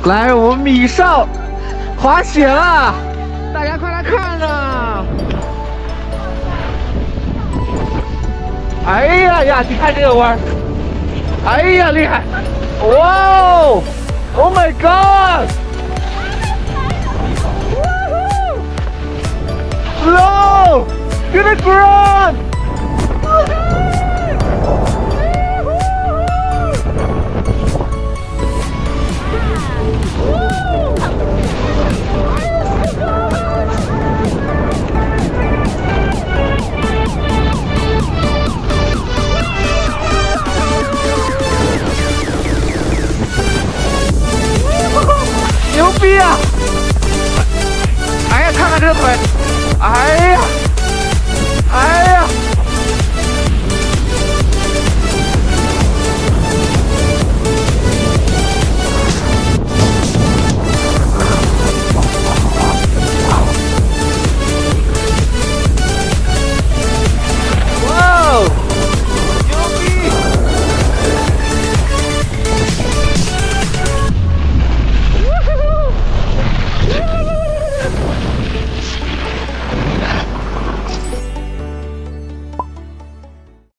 来，我们米少滑雪了，大家快来看呐！哎呀呀，你看这个弯儿，哎呀厉害！哇哦 ！Oh my God！ Slow to the ground！ 牛逼啊！哎呀，看看这个腿，哎呀！